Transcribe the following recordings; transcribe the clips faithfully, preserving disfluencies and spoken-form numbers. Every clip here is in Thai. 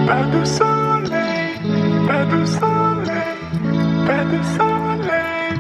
Pas de soleil, pas de soleil, pas de soleil.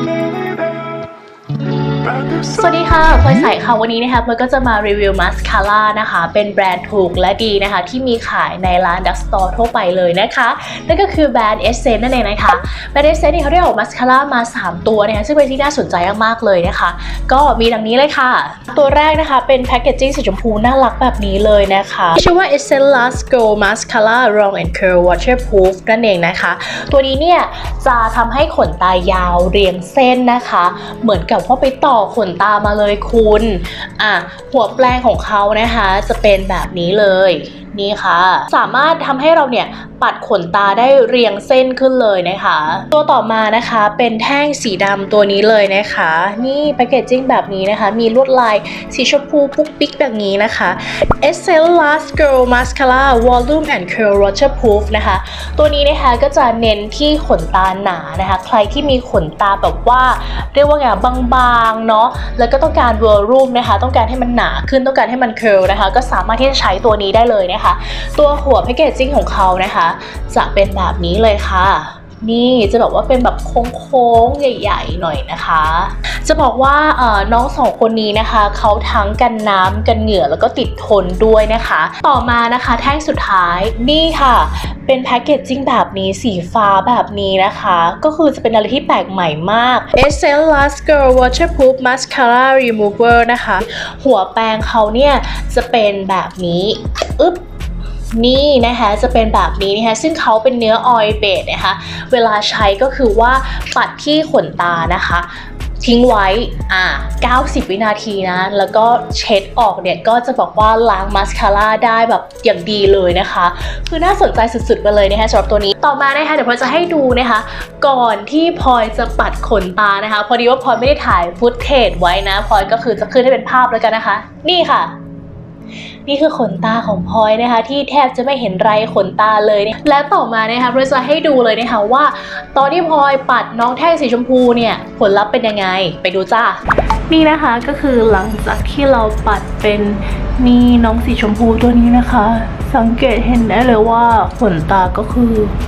สวัสดีค่ะพลอยใสค่ะวันนี้นะคะพลอยก็จะมารีวิวมาสคาร่านะคะเป็นแบรนด์ถูกและดีนะคะที่มีขายในร้านดักสตอร์ทั่วไปเลยนะคะนั่นก็คือแบรนด์เอสเซนนั่นเองนะคะแบรนด์เอสเซนนี่เขาได้ออกมาสคาร่ามาสามตัวนะคะซึ่งเป็นที่น่าสนใจมากๆเลยนะคะก็มีดังนี้เลยค่ะตัวแรกนะคะเป็นแพคเกจจิ้งสีชมพูน่ารักแบบนี้เลยนะคะชื่อว่า Essence Last Glow Mascara Long and Curl Waterproof นั่นเองนะคะตัวนี้เนี่ยจะทำให้ขนตายาวเรียงเส้นนะคะเหมือนกับว่าไปต่อขนตามาเลยคุณอ่ะหัวแปรงของเขานะคะจะเป็นแบบนี้เลยนี่ค่ะสามารถทำให้เราเนี่ยปัดขนตาได้เรียงเส้นขึ้นเลยนะคะตัวต่อมานะคะเป็นแท่งสีดำตัวนี้เลยนะคะนี่แพคเกจจิ้งแบบนี้นะคะมีลวดลายสีชมพูปุ๊กปิ๊กแบบนี้นะคะ Essence Last Glow Mascara Volume and Curl Waterproof นะคะตัวนี้นะคะก็จะเน้นที่ขนตาหนานะคะใครที่มีขนตาแบบว่าเรียกว่าไงบางๆเนาะแล้วก็ต้องการ volume นะคะต้องการให้มันหนาขึ้นต้องการให้มัน curl นะคะก็สามารถที่จะใช้ตัวนี้ได้เลยนะคะตัวหัวแพคเกจจิ้งของเขานะคะจะเป็นแบบนี้เลยค่ะนี่จะบอกว่าเป็นแบบโค้งๆใหญ่ๆหน่อยนะคะจะบอกว่าน้องสองคนนี้นะคะเขาทั้งกันน้ำกันเหงื่อแล้วก็ติดทนด้วยนะคะต่อมานะคะแท่งสุดท้ายนี่ค่ะเป็นแพคเกจจิ้งแบบนี้สีฟ้าแบบนี้นะคะก็คือจะเป็นอะไรที่แปลกใหม่มาก Essence Last Glow Waterproof Mascara Remover นะคะหัวแปรงเขาเนี่ยจะเป็นแบบนี้อึ๊บนี่นะคะจะเป็นแบบนี้นะคะซึ่งเขาเป็นเนื้อออยล์เบสนะคะเวลาใช้ก็คือว่าปัดที่ขนตานะคะทิ้งไว้อ่าเก้าสิบวินาทีนะแล้วก็เช็ดออกเนี่ยก็จะบอกว่าล้างมาสคาร่าได้แบบอย่างดีเลยนะคะคือน่าสนใจสุดๆไปเลยนะคะสำหรับตัวนี้ต่อมานะคะเดี๋ยวพลอยจะให้ดูนะคะก่อนที่พลอยจะปัดขนตานะคะพอดีว่าพลอยไม่ได้ถ่ายฟุตเทจไว้นะพลอยก็คือจะขึ้นให้เป็นภาพแล้วกันนะคะนี่ค่ะนี่คือขนตาของพลอยนะคะที่แทบจะไม่เห็นไรขนตาเลยและต่อมานะคะเราจะให้ดูเลยนะคะว่าตอนที่พลอยปัดน้องแท่งสีชมพูเนี่ยผลลัพธ์เป็นยังไงไปดูจ้านี่นะคะก็คือหลังจากที่เราปัดเป็นนี่น้องสีชมพูตัวนี้นะคะสังเกตเห็นได้เลยว่าขนตาก็คื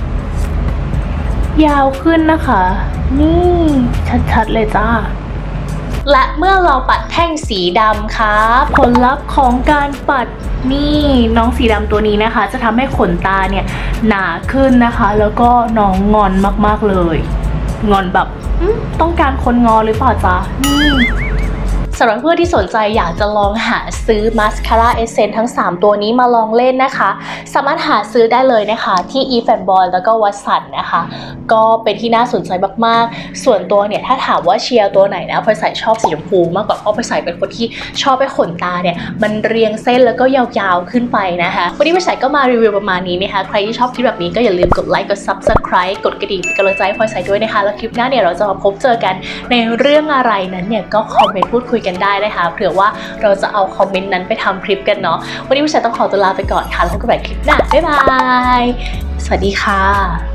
อยาวขึ้นนะคะนี่ชัดๆเลยจ้าและเมื่อเราปัดแท่งสีดำค่ะผลลัพธ์ของการปัดนี่น้องสีดำตัวนี้นะคะจะทำให้ขนตาเนี่ยหนาขึ้นนะคะแล้วก็น้องงอนมากๆเลยงอนแบบต้องการคนงอหรือเปล่าจ๊ะนี่สำหรับเพื่อนที่สนใจอยากจะลองหาซื้อมาสคาร่าเอเซนทั้งสามตัวนี้มาลองเล่นนะคะสามารถหาซื้อได้เลยนะคะที่ อี แฟนบอย แล้วก็วัตสันนะคะก็เป็นที่น่าสนใจมากๆส่วนตัวเนี่ยถ้าถามว่าเชียร์ตัวไหนนะพลอยใส่ชอบสีชมพูมากกว่าเพราะพลอยใส่เป็นคนที่ชอบให้ขนตาเนี่ยมันเรียงเส้นแล้วก็ยาวๆขึ้นไปนะคะวันนี้พลอยใส่ก็มารีวิวประมาณนี้นะคะใครที่ชอบคลิปแบบนี้ก็อย่าลืมกดไลค์กด ซับสไครบ์ กดกระดิ่งเป็นกำลังใจให้พลอยใส่ด้วยนะคะแล้วคลิปหน้าเนี่ยเราจะมาพบเจอกันในเรื่องอะไรนั้นเนี่ยก็คอมเมนต์พูดคุยกันได้นะคะเผื่อว่าเราจะเอาคอมเมนต์นั้นไปทำคลิปกันเนาะวันนี้ผู้ชายต้องขอตัวลาไปก่อนค่ะแล้วพบกันใหม่คลิปหน้าบ๊ายบายสวัสดีค่ะ